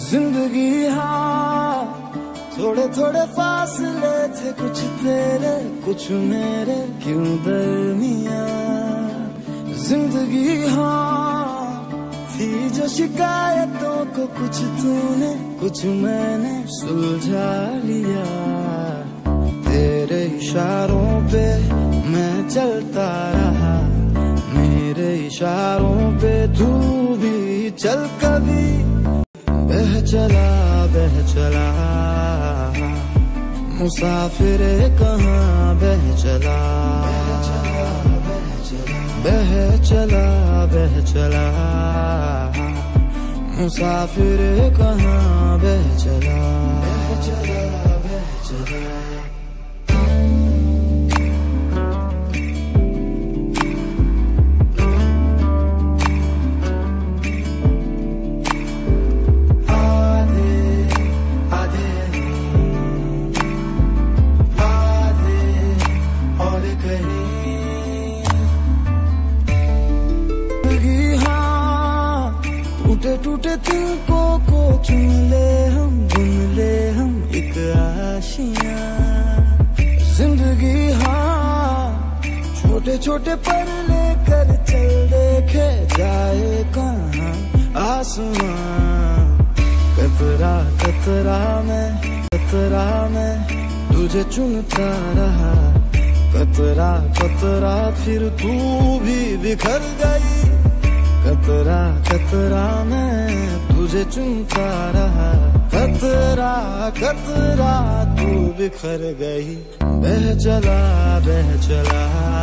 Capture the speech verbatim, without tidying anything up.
जिंदगी हाँ, थोड़े थोड़े फासले थे, कुछ तेरे कुछ मेरे क्यों दरमिया। जिंदगी हाँ, थी जो शिकायतों को कुछ तूने कुछ मैंने सुलझा लिया। तेरे इशारों पे मैं चलता रहा, मेरे इशारों पे तू भी चल कभी। बह चला बह चला मुसाफिर कहाँ बह चला, बह चला बह चला मुसाफिर कहाँ बह चला, बह चला बह चला। टूटे टूटे तिनकों को चुन ले हम, बुन ले हम एक आशियां। जिंदगी हाँ, छोटे छोटे पर लेकर चल, देखे जाए कहाँ आसमां। कतरा कतरा में कतरा में तुझे चुनता रहा, कतरा कतरा फिर तू भी बिखर गई। कतरा कतरा मैं तुझे चुनता रहा, कतरा कतरा तू बिखर गई। बह चला बह चला